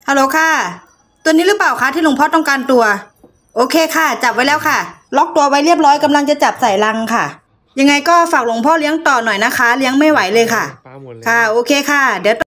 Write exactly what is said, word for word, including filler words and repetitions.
ฮัลโหลค่ะตัวนี้หรือเปล่าคะที่หลวงพ่อต้องการตัวโอเคค่ะจับไว้แล้วค่ะล็อกตัวไว้เรียบร้อยกำลังจะจับใส่ลังค่ะยังไงก็ฝากหลวงพ่อเลี้ยงต่อหน่อยนะคะเลี้ยงไม่ไหวเลยค่ะค่ะโอเคค่ะเดี๋ยว